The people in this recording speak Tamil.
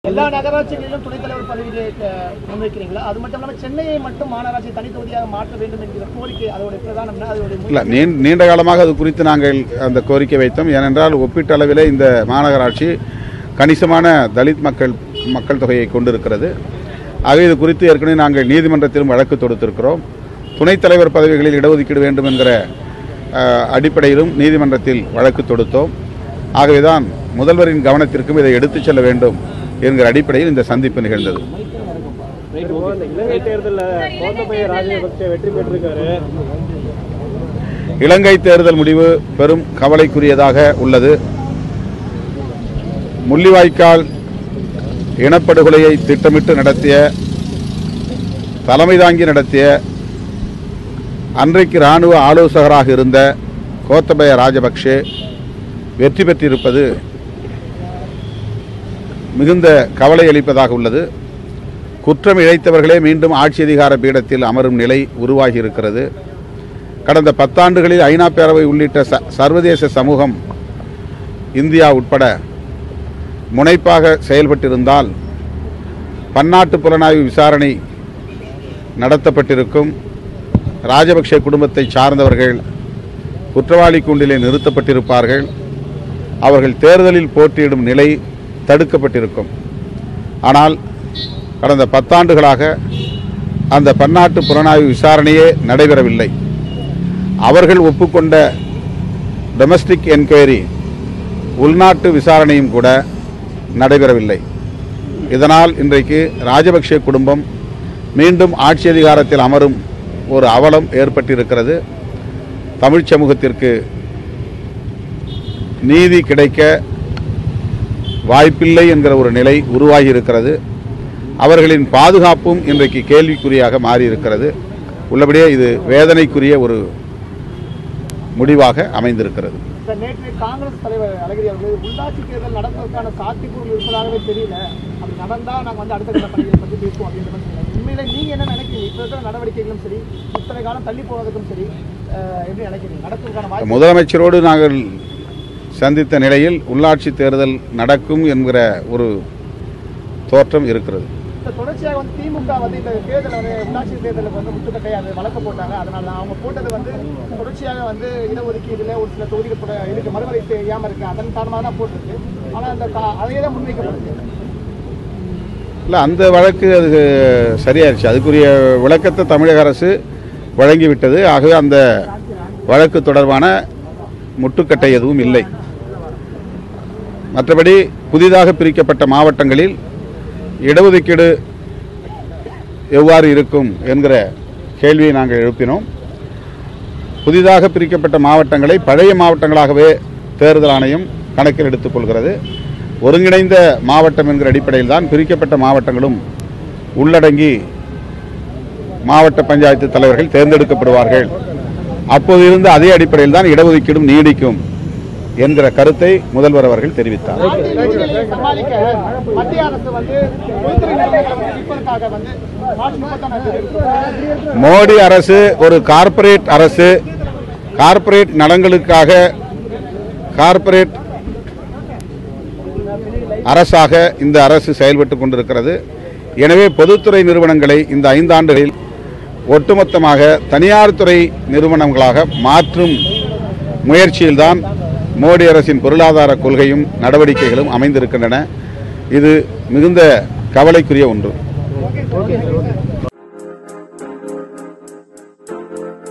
எல்லா நகராட்சிகளிலும் துணைத் தலைவர் பதவியை முன்வைக்கிறீங்களா? அது மட்டும் இல்லாமல் சென்னையை மட்டும் மாநகராட்சி தனி தொகுதியாக மாற்ற வேண்டும் என்கிற கோரிக்கை அதோட பிரதான நீண்ட காலமாக அது குறித்து நாங்கள் அந்த கோரிக்கை வைத்தோம். ஏனென்றால் ஒப்பீட்டளவில் இந்த மாநகராட்சி கணிசமான தலித் மக்கள் தொகையை கொண்டிருக்கிறது. ஆகவே இது குறித்து ஏற்கனவே நாங்கள் நீதிமன்றத்திலும் வழக்கு தொடுத்திருக்கிறோம். துணைத் தலைவர் பதவிகளில் இடஒதுக்கீடு வேண்டும் என்கிற அடிப்படையிலும் நீதிமன்றத்தில் வழக்கு தொடுத்தோம். ஆகவேதான் முதல்வரின் கவனத்திற்கும் இதை எடுத்துச் செல்ல வேண்டும் என்கிற அடிப்படையில் இந்த சந்திப்பு நிகழ்ந்தது. இலங்கை தேர்தல் முடிவு பெரும் கவலைக்குரியதாக உள்ளது. முள்ளிவாய்க்கால் இனப்படுகொலையை திட்டமிட்டு நடத்திய, தலைமை தாங்கி நடத்திய, அன்றைக்கு இராணுவ ஆலோசகராக இருந்த கோத்தபய ராஜபக்ஷே வெற்றி பெற்றிருப்பது மிகுந்த கவலை அளிப்பதாக உள்ளது. குற்றம் இழைத்தவர்களே மீண்டும் ஆட்சி அதிகார பீடத்தில் அமரும் நிலை உருவாகி இருக்கிறது. கடந்த 10 ஆண்டுகளில் ஐநா பேரவை உள்ளிட்ட சர்வதேச சமூகம் இந்தியா உட்பட முனைப்பாக செயல்பட்டிருந்தால் பன்னாட்டு புலனாய்வு விசாரணை நடத்தப்பட்டிருக்கும். ராஜபக்ஷ குடும்பத்தை சார்ந்தவர்கள் குற்றவாளி கூண்டிலே நிறுத்தப்பட்டிருப்பார்கள். அவர்கள் தேர்தலில் போட்டியிடும் நிலை தடுக்கப்பட்டிருக்கும். ஆனால் கடந்த 10 ஆண்டுகளாக அந்த பன்னாட்டு புலனாய்வு விசாரணையே நடைபெறவில்லை. அவர்கள் ஒப்புக்கொண்ட டொமஸ்டிக் என்கொயரி, உள்நாட்டு விசாரணையும் கூட நடைபெறவில்லை. இதனால் இன்றைக்கு ராஜபக்ஷ குடும்பம் மீண்டும் ஆட்சி அதிகாரத்தில் அமரும் ஒரு அவலம் ஏற்பட்டிருக்கிறது. தமிழ் சமூகத்திற்கு நீதி கிடைக்க வாய்ப்பில்லை என்கிற ஒரு நிலை உருவாகி இருக்கிறது. அவர்களின் பாதுகாப்பும் இன்றைக்கு கேள்விக்குறியாக மாறியிருக்கிறது. உள்ளபடியே இது வேதனைக்குரிய ஒரு முடிவாக அமைந்திருக்கிறது. நேற்று காங்கிரஸ் தலைவர் அழகிரி அவர்கள் உள்ளாட்சி தேர்தல் நடப்பதற்கான சாத்தியக்கூறு இருப்பதாகவே தெரியல, அப்படி நடந்தால் நாங்கள் அடுத்த கட்ட பணிகளை பற்றி பேசுவோம் அப்படின்ற மாதிரி சொன்னாங்க. உண்மையில நீங்க என்ன நினைக்கிறீங்க? இப்போ இருக்கிற நடவடிக்கைகளும் சரி, இத்தனை காலம் தள்ளி போவதற்கும் சரி, எப்படி நினைக்கிறீங்க? நடப்பதற்கான வாய்ப்பு? முதலமைச்சரோடு நாங்கள் சந்தித்த நிலையில் உள்ளாட்சி தேர்தல் நடக்கும் என்கிற ஒரு தோற்றம் இருக்கிறது. தொடர்ச்சியாக திமுக இந்த தேர்தல் உள்ளாட்சி தேர்தலுக்கு முட்டுக்கட்டையாக வழக்கு போட்டாங்க. அதனால அவங்க போட்டது தொடர்ச்சியாக இடஒதுக்கீடுல ஒரு சில தொகுதிகள் இதுக்கு மறுவரை செய்யாம இருக்கு. அதன் காரணமாக தான் போட்டிருக்கு. ஆனால் அந்த அதே தான் முன்வைக்கப்படுது. இல்லை, அந்த வழக்கு அது சரியாயிருச்சு. அதுக்குரிய விளக்கத்தை தமிழக அரசு வழங்கிவிட்டது. ஆகவே அந்த வழக்கு தொடர்பான முட்டுக்கட்டை எதுவும் இல்லை. மற்றபடி புதிதாக பிரிக்கப்பட்ட மாவட்டங்களில் இடஒதுக்கீடு எவ்வாறு இருக்கும் என்கிற கேள்வியை நாங்கள் எழுப்பினோம். புதிதாக பிரிக்கப்பட்ட மாவட்டங்களை பழைய மாவட்டங்களாகவே தேர்தல் ஆணையம் கணக்கில் எடுத்துக்கொள்கிறது. ஒருங்கிணைந்த மாவட்டம் என்கிற அடிப்படையில் தான் பிரிக்கப்பட்ட மாவட்டங்களும் உள்ளடங்கி மாவட்ட பஞ்சாயத்து தலைவர்கள் தேர்ந்தெடுக்கப்படுவார்கள். அப்போது இருந்த அதே அடிப்படையில் தான் இடஒதுக்கீடும் நீடிக்கும் என்கிற கருத்தை முதல்வர் அவர்கள் தெரிவித்தார். மோடி அரசு ஒரு கார்ப்பரேட் அரசு. கார்ப்பரேட் நலன்களுக்காக கார்ப்பரேட் அரசாக இந்த அரசு செயல்பட்டுக் கொண்டிருக்கிறது. எனவே பொதுத்துறை நிறுவனங்களை இந்த 5 ஆண்டுகளில் ஒட்டுமொத்தமாக தனியார் துறை நிறுவனங்களாக மாற்றும் முயற்சியில்தான் மோடி அரசின் பொருளாதார கொள்கையும் நடவடிக்கைகளும் அமைந்திருக்கின்றன. இது மிகுந்த கவலைக்குரிய ஒன்று.